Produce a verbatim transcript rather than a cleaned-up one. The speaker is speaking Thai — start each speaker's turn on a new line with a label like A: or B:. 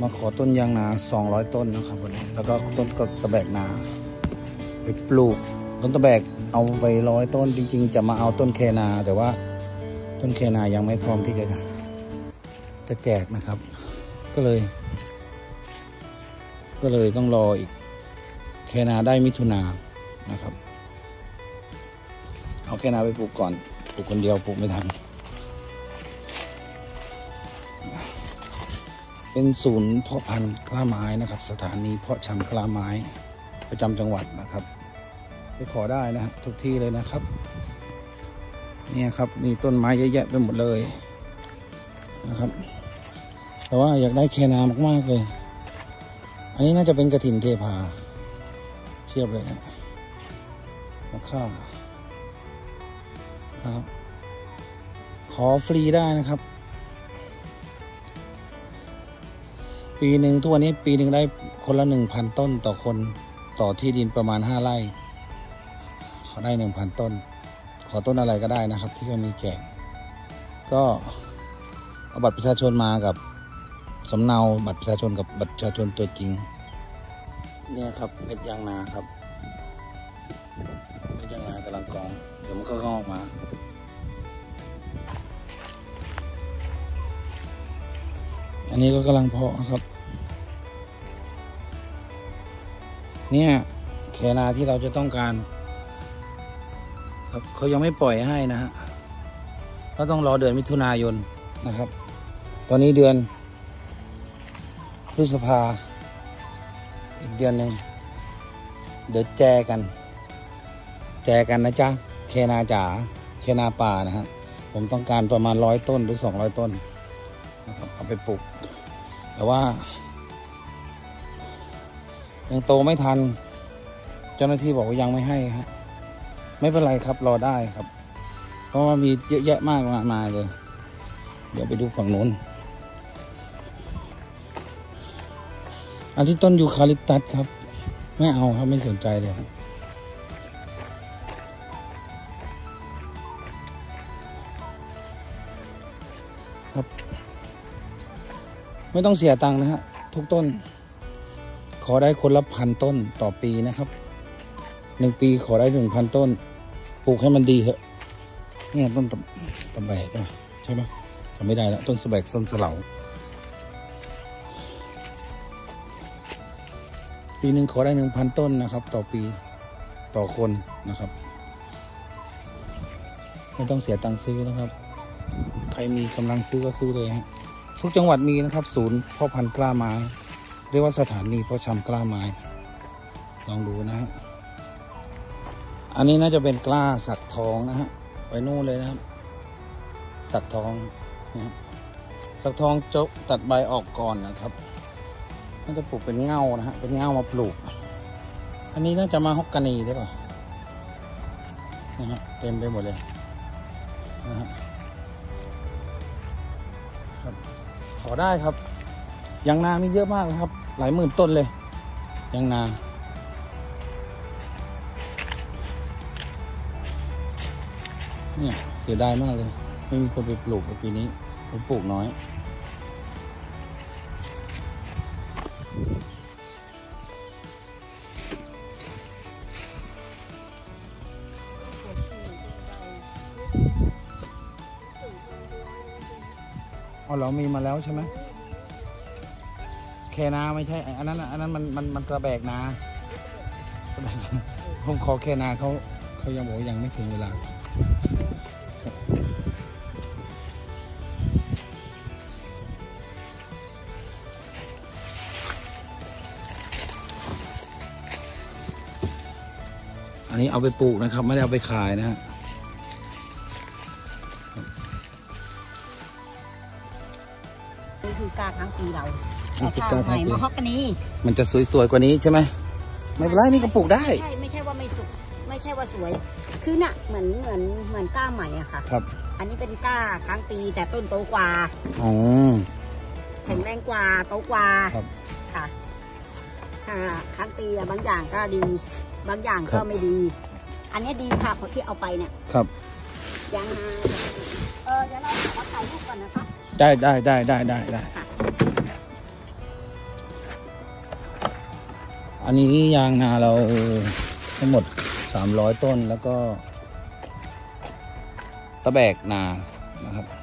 A: มาขอต้นยางนาสองร้อยต้นนะครับวันนี้แล้วก็ต้นตะแบกนาไปปลูกต้นตะแบกเอาไปร้อยต้นจริงๆจะมาเอาต้นแคนาแต่ว่าต้นแคนายังไม่พร้อมที่จะจะแจกนะครับก็เลยก็เลยต้องรออีกแคนาได้มิถุนานะครับเอาแคนาไปปลูกก่อนปลูกคนเดียวปลูกไม่ทันเป็นศูนย์เพาะพันธุ์กล้าไม้นะครับสถานีเพาะชำกล้าไม้ประจำจังหวัดนะครับไปขอได้นะทุกที่เลยนะครับเนี่ยครับมีต้นไม้เยอะแยะไปหมดเลยนะครับแต่ว่าอยากได้แคนา มากๆเลยอันนี้น่าจะเป็นกระถินเทพาเทียบเลยนะราคาครับขอฟรีได้นะครับปีหนึ่งทุกวันนี้ปีหนึ่งได้คนละหนึ่งพันต้นต่อคนต่อที่ดินประมาณห้าไร่ขอได้หนึ่งพันต้นขอต้นอะไรก็ได้นะครับที่เขามีแจกก็เอาบัตรประชาชนมากับสำเนาบัตรประชาชนกับบัตรประชาชนตัวจริงเนี่ยครับเม็ดยางนาครับเม็ดยางนากำลังกองเดี๋ยวมันก็งอกมาอันนี้ก็กำลังเพาะครับเนี่ยแคนาที่เราจะต้องการครับเขายังไม่ปล่อยให้นะฮะก็ต้องรอเดือนมิถุนายนนะครับตอนนี้เดือนพฤษภาอีกเดือนหนึ่งเดี๋ยวแจกันแจกันนะจ๊ะแคนาจ๋าแคนาป่านะฮะผมต้องการประมาณร้อยต้นหรือสองร้อยต้นนะครับเอาไปปลูกแต่ว่ายังโตไม่ทันเจ้าหน้าที่บอกว่ายังไม่ให้ครับไม่เป็นไรครับรอได้ครับเพราะว่ามีเยอะแยะมากมายเลยเดี๋ยวไปดูฝั่งโน้นอันที่ต้นยูคาลิปตัสครับไม่เอาครับไม่สนใจเลยครับไม่ต้องเสียตังค์นะฮะทุกต้นขอได้คนละพันต้นต่อปีนะครับหนึ่งปีขอได้หนึ่งพันต้นปลูกให้มันดีเถอะเนี่ยต้นตะแบกใช่ไหมทำไม่ได้แล้วต้นสะแบกต้นสะเหลาปีหนึ่งขอได้หนึ่งพันต้นนะครับต่อปีต่อคนนะครับไม่ต้องเสียตังค์ซื้อนะครับใครมีกำลังซื้อก็ซื้อเลยฮะทุกจังหวัดมีนะครับศูนย์เพาะพันธุ์กล้าไม้เรียกว่าสถานีเพาะชำกล้าไม้ลองดูนะฮะอันนี้น่าจะเป็นกล้าสักทองนะฮะไปนู่นเลยนะครับสักทองนะสักทองจะตัดใบออกก่อนนะครับน่าจะปลูกเป็นเง่านะฮะเป็นเง่ามาปลูกอันนี้น่าจะมาฮอกกานีได้ป่ะนะฮะเต็มไปหมดเลยนะฮะครับขอได้ครับยางนามีเยอะมากนะครับหลายหมื่นต้นเลยยางนาเนี่ยเสียดายมากเลยไม่มีคนไปปลูกปีนี้ผมปลูกน้อยอ๋อเรามีมาแล้วใช่ไหมแคนาไม่ใช่อันนั้นอันนั้นมันมันมันตะแบกนาผมขอแคนาเขาเขายังบอกยังไม่ถึงเวลาอันนี้เอาไปปลูกนะครับไม่ได้เอาไปขายนะฮะ
B: นี่คือกาทั้งปีเรา
A: นี่คือกาทั้งปี
B: มะฮอกกานี
A: มันจะสวยๆกว่านี้ใช่ไหมไม่เป็นไรนี่ก็ปลูกได้
B: ใช่ไม่ใช่ว่าไม่สุกไม่ใช่ว่าสวยคือน่ะเหมือนเหมือนเหมือนก้าใหม่อะค่ะ
A: ครับ
B: อันนี้เป็นก้าทั้งปีแต่ต้นโตกว่า
A: อ๋อ
B: แข็งแรงกว่าโตกว่า
A: ครับ
B: ค่ะค่ะทั้งปีอะบางอย่างก็ดีบางอย่างก็ไม่ดีอันนี้ดีค่ะคนที่เอาไปเนี่ย
A: ครับ
B: ยังเออเดี๋ยวเราขอถ่ายรูปก่อนนะคะ
A: ได้ได้ได้ได้ได้ได้อันนี้ยางนาเราทั้งหมดสามร้อยต้นแล้วก็ตะแบกนานะครับ